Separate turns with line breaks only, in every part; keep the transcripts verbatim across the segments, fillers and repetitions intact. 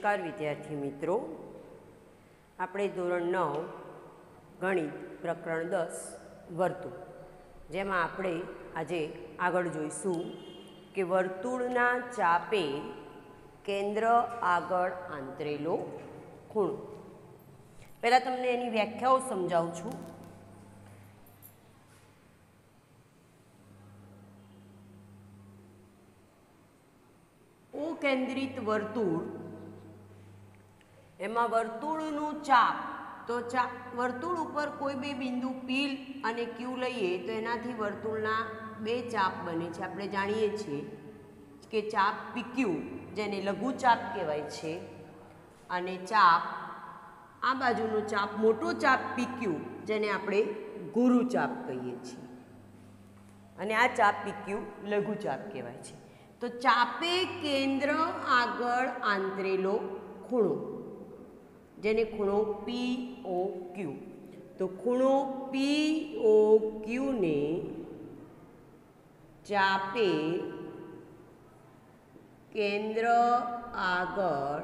નમસ્કાર વિદ્યાર્થી મિત્રો, આપણે ધોરણ નવ ગણિત પ્રકરણ દસ વર્તુળ, જેમાં આપણે આજે આગળ જોઈશું કે વર્તુળના ચાપે કેન્દ્ર આગળ આંતરેલો ખૂણો. પહેલાં તમને એની વ્યાખ્યાઓ સમજાવું છું. કેન્દ્રિત વર્તુળ, એમાં વર્તુળનું ચાપ, તો ચાપ વર્તુળ ઉપર કોઈ બે બિંદુ પી અને ક્યુ લઈએ તો એનાથી વર્તુળના બે ચાપ બને છે. આપણે જાણીએ છીએ કે ચાપ પીક્યુ, જેને લઘુ ચાપ કહેવાય છે, અને ચાપ આ બાજુનો ચાપ મોટો ચાપ પીક્યુ, જેને આપણે ગુરુ ચાપ કહીએ છીએ, અને આ ચાપ પીક્યુ લઘુ ચાપ કહેવાય છે. તો ચાપે કેન્દ્ર આગળ આંતરેલો ખૂણો, જેને ખૂણો પી ઓ ક્યુ. તો ખૂણો પી ઓ ક્યુને ચાપે કેન્દ્ર આગળ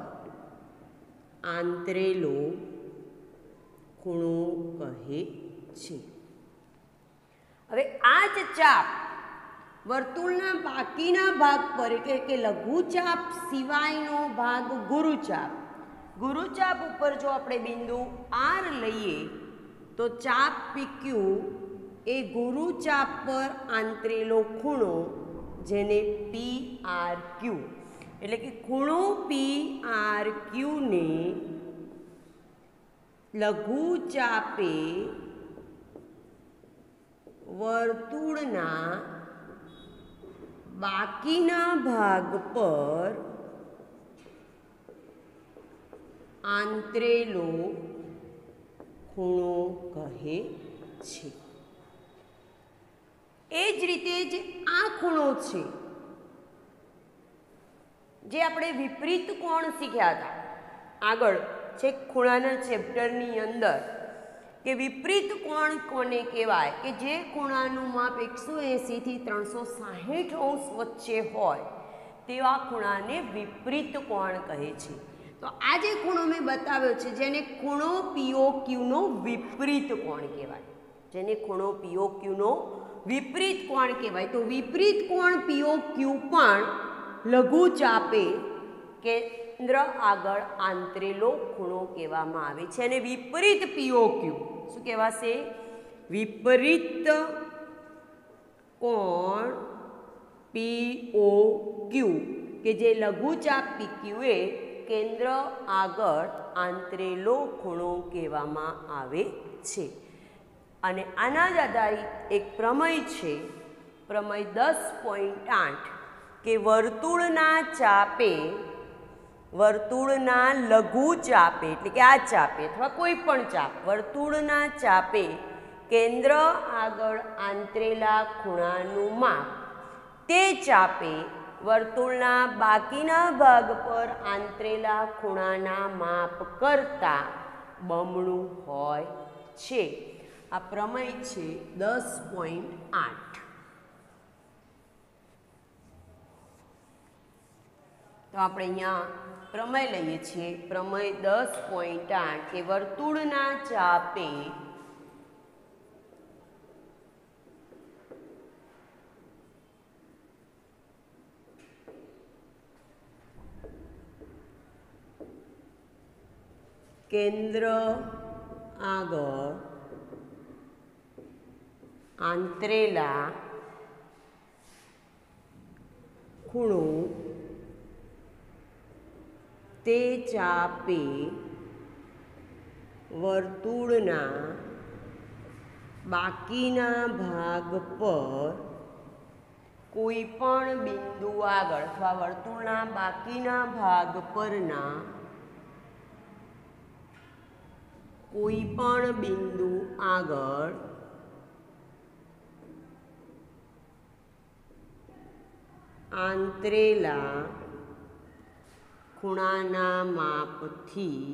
આંતરેલો ખૂણો કહે છે. હવે આ જ ચાપ વર્તુળના બાકીના ભાગ પર, એટલે કે લઘુચાપ સિવાયનો ભાગ ગુરુચાપ, ગુરુચાપ ઉપર જો આપણે બિંદુ આર લઈએ તો ચાપ પીક્યુ એ ગુરુચાપ પર આંતરેલો ખૂણો, જેને પી આર ક્યુ, એટલે કે ખૂણો પી આર ક્યુને લઘુચાપે વર્તુળના બાકીના ભાગ પર આંતરેલો ખૂણો કહે છે. એ જ રીતે જ આ ખૂણો છે, જે આપણે વિપરીત કોણ શીખ્યા હતા આગળ છેક ખૂણાના ચેપ્ટરની અંદર, કે વિપરીત કોણ કોને કહેવાય, કે જે ખૂણાનું માપ એકસો એંસીથી ત્રણસો સાહીઠ અંશ વચ્ચે હોય તેવા ખૂણાને વિપરીત કોણ કહે છે. તો આ જે ખૂણો મેં બતાવ્યો છે, જેને ખૂણો પીઓ ક્યુનો વિપરીત કોણ કહેવાય, જેને ખૂણો પીઓ ક્યુનો વિપરીત કોણ કહેવાય. તો વિપરીત કોણ પીઓ ક્યુ પણ લઘુ ચાપે કેન્દ્ર આગળ આંતરેલો ખૂણો કહેવામાં આવે છે. અને વિપરીત પીઓ ક્યુ શું કહેવાશે? વિપરીત કોણ પીઓ ક્યુ, કે જે લઘુચાપ પીક્યુ એ કેન્દ્ર આગળ આંતરેલો ખૂણો કહેવામાં આવે છે. અને આના જ આધારિત એક પ્રમેય છે, પ્રમેય દસ પોઈન્ટ આઠ, કે વર્તુળના ચાપે વર્તુળના લઘુ ચાપે, એટલે કે આ ચાપે અથવા કોઈ પણ ચાપ, વર્તુળના ચાપે કેન્દ્ર આગળ આંતરેલા ખૂણાનું માપ તે ચાપે વર્તુળના બાકીના ભાગ પર આંતરેલા ખૂણાના માપ કરતાં બમણું હોય છે. આ પ્રમેય છે દસ પોઈન્ટ આઠ. તો આપણે અહીંયા પ્રમેય લઈએ છીએ, પ્રમેય દસ પોઈન્ટ આઠ, કે વર્તુળના ચાપે કેન્દ્ર આગળ આંતરેલા ખૂણો તે ચાપે વર્તુળના બાકીના ભાગ પર કોઈ પણ બિંદુ આગળ અથવા વર્તુળના બાકીના ભાગ પરના કોઈ પણ બિંદુ આગળ આંતરેલા ખૂણાના માપથી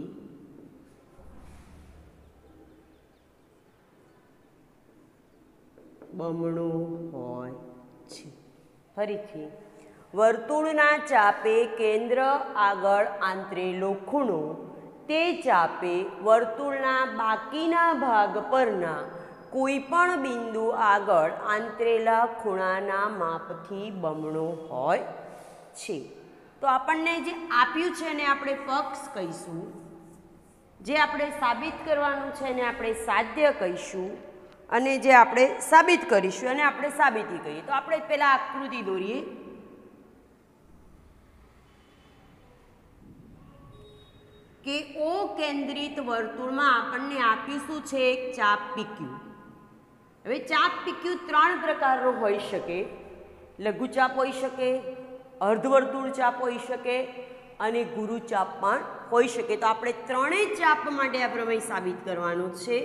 બમણું હોય છે. ફરીથી વર્તુળના ચાપે કેન્દ્ર આગળ આંતરેલો ખૂણો તે ચાપે વર્તુળના બાકીના ભાગ પરના કોઈ પણ બિંદુ આગળ આંતરેલા ખૂણાના માપથી બમણો હોય છે. તો આપણને જે આપ્યું છે એને આપણે પક્ષ કહીશું, જે આપણે સાબિત કરવાનું છે એને આપણે સાધ્ય કહીશું, અને જે આપણે સાબિત કરીશું અને આપણે સાબિતી કહીએ. તો આપણે પહેલાં આકૃતિ દોરીએ. કે ઓ કેન્દ્રિત વર્તુળમાં આપણને આપીશું છે એક ચાપ પીક્યુ. હવે ચાપ પીક્યુ ત્રણ પ્રકારનો હોઈ શકે. લઘુચાપ હોઈ શકે, અર્ધવર્તુળ ચાપ હોઈ શકે અને ગુરુચાપ પણ હોઈ શકે. તો આપણે ત્રણેય ચાપ માટે આ પ્રમેય સાબિત કરવાનું છે.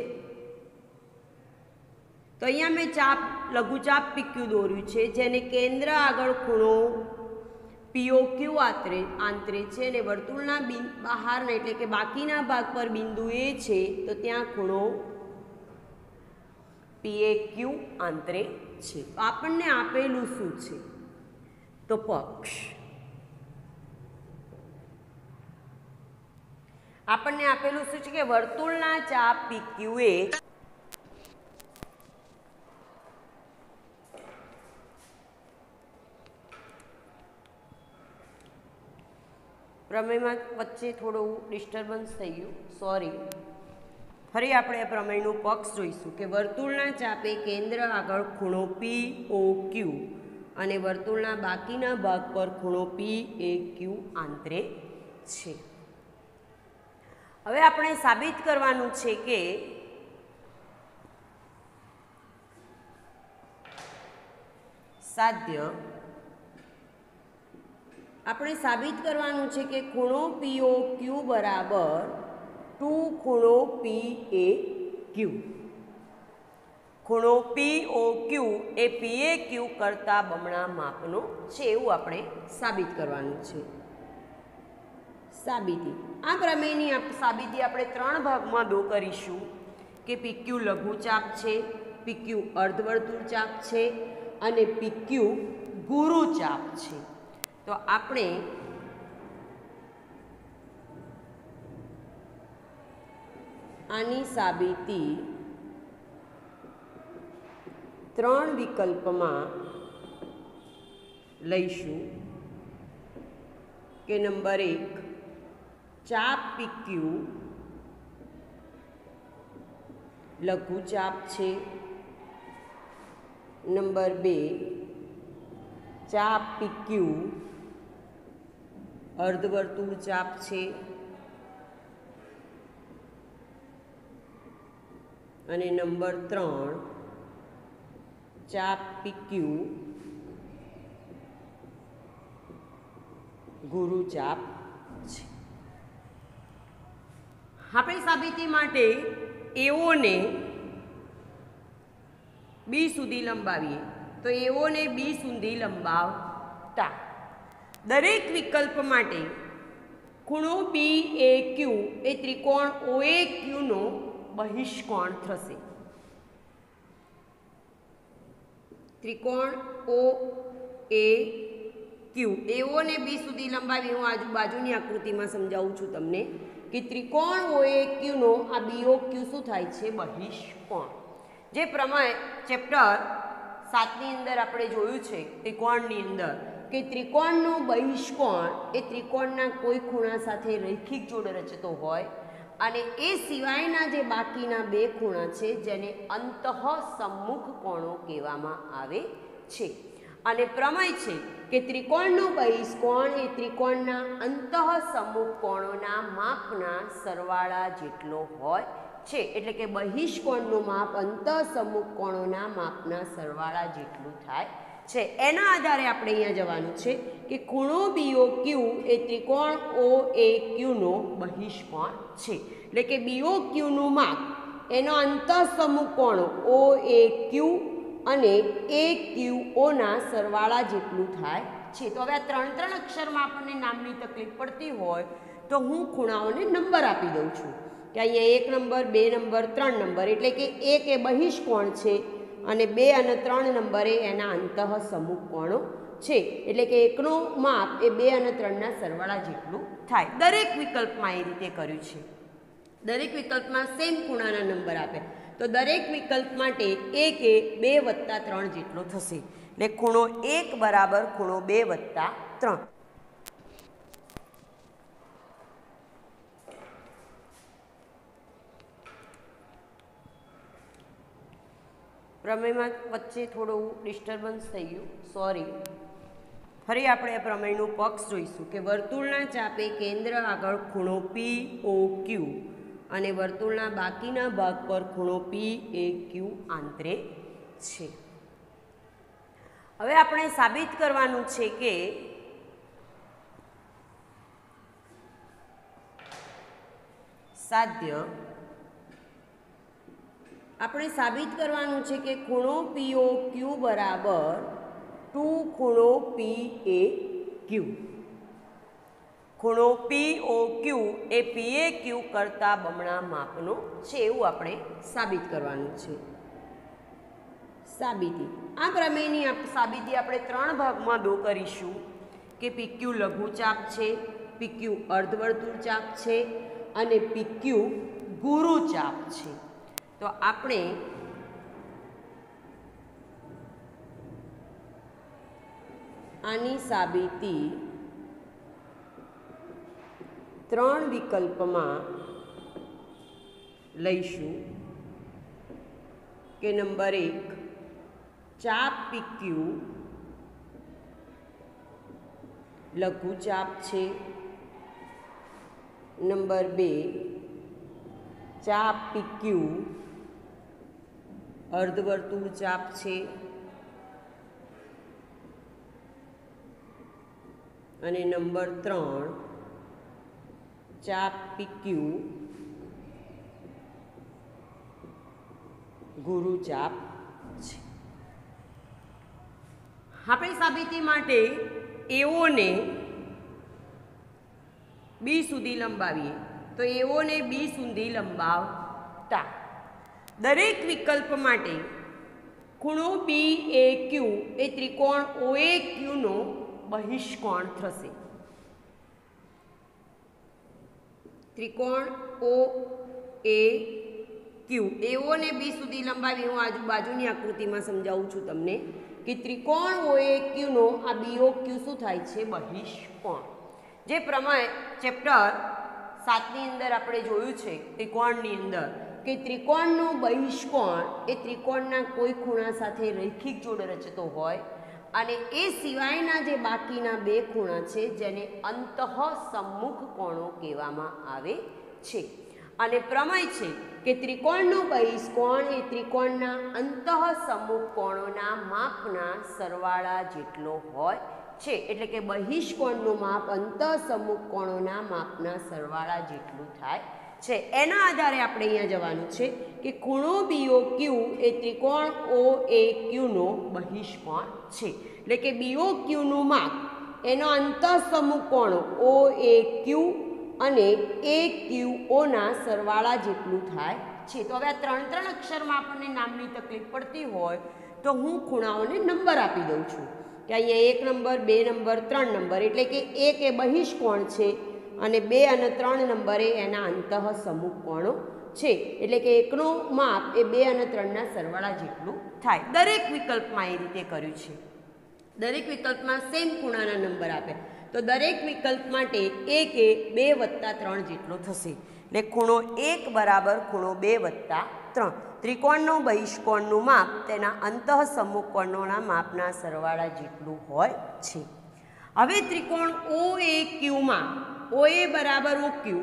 તો અહીંયા મેં ચાપ લઘુચાપ પીક્યુ દોર્યું છે, જેને કેન્દ્ર આગળ ખૂણો પીઓક્યુ આંતરે આંતરે છે અને વર્તુળના બહારના એટલે કે બાકીના ભાગ પર બિંદુ એ છે, તો ત્યાં ખૂણો પીએક્યુ આંતરે છે. તો આપણને આપેલું શું છે? તો પક્ષ. આપણને આપેલું શું છે કે વર્તુળના ચાપ પીક્યુ એ પ્રમેયમાં વચ્ચે થોડું ડિસ્ટર્બન્સ થઈ ગયું, સોરી. ફરી આપણે આ પ્રમેયનું પક્ષ જોઈશું કે વર્તુળના ચાપે કેન્દ્ર આગળ ખૂણો પી ઓ ક્યુ અને વર્તુળના બાકીના ભાગ પર ખૂણો પી એ ક્યુ આંતરે છે. હવે આપણે સાબિત કરવાનું છે કે સાધ્ય આપણે સાબિત કરવાનું છે કે ખૂણો પી ઓ ક્યુ બરાબર ટુ ખૂણો પી એ ક્યુ. ખૂણો પી ઓ ક્યુ એ પી એ ક્યુ કરતાં બમણા માપનો છે એવું આપણે સાબિત કરવાનું છે. સાબિતી. આ પ્રમેયની સાબિતી આપણે ત્રણ ભાગમાં દો કરીશું કે પીક્યુ લઘુચાપ છે, પીક્યુ અર્ધવર્તુળ ચાપ છે અને પીક્યુ ગુરુચાપ છે. તો આપણે આની સાબિતી ત્રણ વિકલ્પમાં લઈશું કે નંબર એક ચાપ પીક્યુ લઘુચાપ છે, નંબર બે ચાપ પીક્યુ અર્ધવર્તુળ ચાપ છે અને નંબર ત્રણ ચાપ પીક્યુ ગુરુચાપ છે. આપણી સાબિતી માટે એઓને બી સુધી લંબાવીએ. તો એઓને બી સુધી લંબાવતા દરેક વિકલ્પ માટે ખૂણો બી એ ક્યુ એ ત્રિકોણ ઓ એ ક્યુનો બહિષ્કોણ થશે. ત્રિકોણ ઓ એ ક્યુ એઓને બી સુધી લંબાવી હું આજુબાજુની આકૃતિમાં સમજાવું છું તમને કે ત્રિકોણ ઓ એ ક્યુનો આ બી ઓ ક્યુ શું થાય છે? બહિષ્કોણ. જે પ્રમાણે ચેપ્ટર સાતની અંદર આપણે જોયું છે ત્રિકોણની અંદર કે ત્રિકોણનો બહિષ્કોણ એ ત્રિકોણના કોઈ ખૂણા સાથે રૈખિક જોડ રચતો હોય અને એ સિવાયના જે બાકીના બે ખૂણા છે જેને અંતઃસમ્મુખ કોણો કહેવામાં આવે છે. અને પ્રમેય છે કે ત્રિકોણનો બહિષ્કોણ એ ત્રિકોણના અંતઃસમ્મુખ કોણોના માપના સરવાળા જેટલો હોય છે. એટલે કે બહિષ્કોણનું માપ અંતઃસમ્મુખ કોણોના માપના સરવાળા જેટલું થાય છે. એના આધારે આપણે અહીંયા જવાનું છે કે ખૂણો બી ઓ ક્યુ એ ત્રિકોણ ઓ એ ક્યુનો બહિષ્કોણ છે. એટલે કે બી ઓ ક્યુનું માપ એનો અંતઃસમ્મુખ કોણો ઓ એ ક્યુ અને એ ક્યુ ઓના સરવાળા જેટલું થાય છે. તો હવે આ ત્રણ ત્રણ અક્ષરમાં આપણને નામની તકલીફ પડતી હોય તો હું ખૂણાઓને નંબર આપી દઉં છું કે અહીંયા એક નંબર, બે નંબર, ત્રણ નંબર. એટલે કે એક એ બહિષ્કોણ છે અને બે અને ત્રણ નંબરે એના અંતઃસમ્મુખ કોણો છે, એટલે કે એકનું માપ એ બે અને ત્રણના સરવાળા જેટલું થાય. દરેક વિકલ્પમાં એ રીતે કર્યું છે. દરેક વિકલ્પમાં સેમ ખૂણાના નંબર આપે તો દરેક વિકલ્પ માટે એક એ બે વત્તા ત્રણ જેટલો થશે, એટલે ખૂણો એક બરાબર ખૂણો બે વત્તા ત્રણ. પ્રમેયમાં વચ્ચે થોડું ડિસ્ટર્બન્સ થઈ ગયું, સોરી. ફરી આપણે પ્રમેયનું પક્ષ જોઈશું કે વર્તુળના ચાપે કેન્દ્ર આગળ ખૂણો પી ઓ ક્યુ અને વર્તુળના બાકીના ભાગ પર ખૂણો પી એ ક્યુ આંતરે છે. હવે આપણે સાબિત કરવાનું છે કે સાધ્ય આપણે સાબિત કરવાનું છે કે ખૂણો પી ઓ ક્યુ બરાબર ટુ ખૂણો પી એ ક્યુ. ખૂણો પી ઓ ક્યુ એ પી એ ક્યુ કરતાં બમણા માપનો છે એવું આપણે સાબિત કરવાનું છે. સાબિતી આ પ્રમેયની સાબિતી આપણે ત્રણ ભાગમાં દો કરીશું કે પીક્યુ લઘુચાપ છે, પીક્યુ અર્ધવર્તુળ ચાપ છે અને પીક્યુ ગુરુચાપ છે. તો આપણે આની સાબિતી ત્રણ વિકલ્પમાં લઈશું કે નંબર એક ચાપ પીક્યુ લઘુચાપ છે, નંબર બે ચાપ પીક્યુ અર્ધવર્તુળ ચાપ છે અને નંબર ત્રણ ચાપ પીક્યુ ગુરુચાપ છે. આપણી સાબિતી માટે એઓને બી સુધી લંબાવીએ તો એઓને બી સુધી લંબાવતા દરેક વિકલ્પ માટે ખૂણો પી એ ક્યુ એ ત્રિકોણ ઓ એ ક્યુનો બહિષ્કોણ થશે. ત્રિકોણ ઓ એ ક્યુ એઓને બી સુધી લંબાવી હું આજુબાજુની આકૃતિમાં સમજાવું છું તમને કે ત્રિકોણ ઓ એ ક્યુનો આ બી ઓ ક્યુ શું થાય છે બહિષ્કોણ. જે પ્રમાણે ચેપ્ટર સાતની અંદર આપણે જોયું છે ત્રિકોણની અંદર કે ત્રિકોણનો બહિષ્કોણ એ ત્રિકોણના કોઈ ખૂણા સાથે રૈખિક જોડ રચતો હોય અને એ સિવાયના જે બાકીના બે ખૂણા છે જેને અંતઃસમ્મુખ કોણો કહેવામાં આવે છે. અને પ્રમેય છે કે ત્રિકોણનો બહિષ્કોણ એ ત્રિકોણના અંતઃસમ્મુખ કોણોના માપના સરવાળા જેટલો હોય છે, એટલે કે બહિષ્કોણનું માપ અંતઃસમ્મુખ કોણોના માપના સરવાળા જેટલું થાય છે. એના આધારે આપણે અહીંયા જવાનું છે કે ખૂણો બી ઓ ક્યુ એ ત્રિકોણ ઓ એ ક્યુનો બહિષ્કોણ છે, એટલે કે બી ઓ ક્યુનું માપ એનો અંતઃસમ્મુખ કોણો ઓ એ ક્યુ અને એ ક્યુ ઓના સરવાળા જેટલું થાય છે. તો હવે આ ત્રણ ત્રણ અક્ષરમાં આપણને નામની તકલીફ પડતી હોય તો હું ખૂણાઓને નંબર આપી દઉં છું કે અહીંયા એક નંબર, બે નંબર, ત્રણ નંબર, એટલે કે એક એ બહિષ્કોણ છે અને બે અને ત્રણ નંબરે એના અંતઃસમ્મુખ કોણો છે, એટલે કે એકનું માપ એ બે અને ત્રણના સરવાળા જેટલું થાય. દરેક વિકલ્પમાં એ રીતે કર્યું છે. દરેક વિકલ્પમાં સેમ ખૂણાના નંબર આપે તો દરેક વિકલ્પ માટે એક એ બે વત્તા ત્રણ જેટલો થશે, એટલે ખૂણો એક બરાબર ખૂણો બે વત્તા ત્રણ. ત્રિકોણનો બહિષ્કોણનું માપ તેના અંતઃસમ્મુખ કોણોના માપના સરવાળા જેટલું હોય છે. હવે ત્રિકોણ ઓ એ ક્યુમાં ઓ એ બરાબર ઓ ક્યુ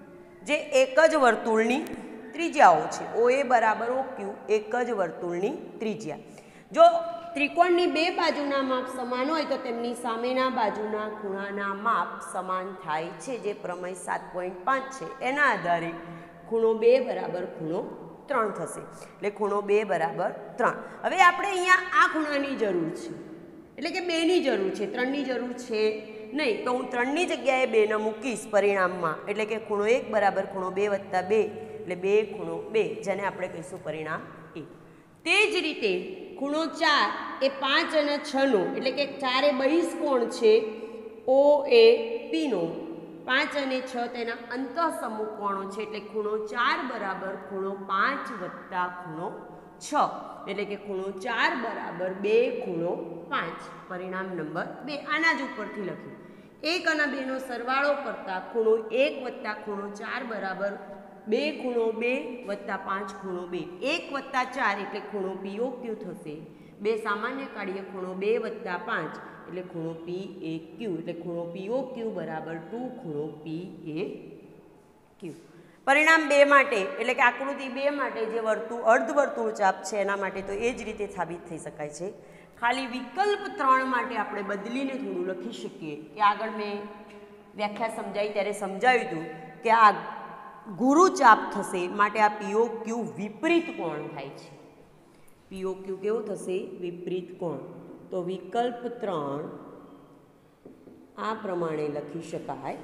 જે એક જ વર્તુળની ત્રિજ્યાઓ છે. ઓ એ બરાબર ઓ ક્યુ એક જ વર્તુળની ત્રિજ્યા. જો ત્રિકોણની બે બાજુના માપ સમાન હોય તો તેમની સામેના બાજુના ખૂણાના માપ સમાન થાય છે, જે પ્રમેય સાત પોઈન્ટ પાંચ છે. એના આધારે ખૂણો બે બરાબર ખૂણો ત્રણ થશે, એટલે ખૂણો બે બરાબર ત્રણ. હવે આપણે અહીંયા આ ખૂણાની જરૂર છે, એટલે કે બેની જરૂર છે, ત્રણની જરૂર છે નહીં. તો હું ત્રણની જગ્યાએ બેને મૂકીશ પરિણામમાં, એટલે કે ખૂણો એક બરાબર ખૂણો બે વત્તા બે, એટલે બે ખૂણો બે, જેને આપણે કહીશું પરિણામ એ. તે જ રીતે ખૂણો ચાર એ પાંચ અને છનું એટલે કે ચારે બહિષ કોણ છે ઓ એ પીનો, પાંચ અને છ તેના અંતઃસમૂહ કોણો છે એટલે ખૂણો ચાર બરાબર ખૂણો પાંચ વત્તા ખૂણો છ એટલે કે ખૂણો ચાર બરાબર બે ખૂણો પાંચ. પરિણામ નંબર બે આના જ ઉપરથી લખ્યું. એક અને બેનો સરવાળો કરતાં ખૂણો એક વત્તા ખૂણો ચાર બરાબર બે ખૂણો બે વત્તા પાંચ ખૂણો બે. એક વત્તા ચાર એટલે ખૂણો પી ઓ ક્યુ થશે. બે સામાન્ય કાઢીએ ખૂણો બે વત્તા પાંચ એટલે ખૂણો પી એ ક્યુ એટલે ખૂણો પી ઓ ક્યુ બરાબર ટુ ખૂણો પી એ ક્યુ. પરિણામ બે માટે એટલે કે આકૃતિ બે માટે જે વર્તુળ અર્ધવર્તુળ ચાપ છે એના માટે તો એ જ રીતે સાબિત થઈ શકાય છે. ખાલી વિકલ્પ ત્રણ માટે આપણે બદલીને થોડું લખી શકીએ કે આગળ મેં વ્યાખ્યા સમજાવી ત્યારે સમજાવ્યું હતું કે આ ગુરુ ચાપ થશે માટે આ પીઓ ક્યુ વિપરીત કોણ થાય છે. પીઓ ક્યુ કેવો થશે? વિપરીત કોણ. તો વિકલ્પ ત્રણ આ પ્રમાણે લખી શકાય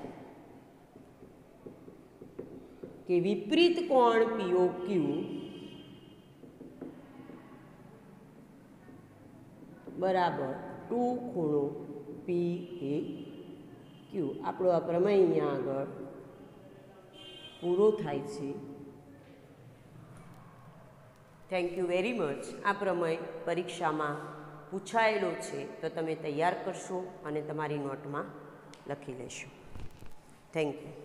કે વિપરીત કોણ પીઓ ક્યુ બરાબર ટુ ખૂણો પી એ ક્યુ. આપણો આ પ્રમેય અહીંયા આગળ પૂરો થાય છે. Thank you very much. આ પ્રમેય પરીક્ષામાં પૂછાયેલો છે તો તમે તૈયાર કરશો અને તમારી નોટમાં લખી લેશો. Thank you.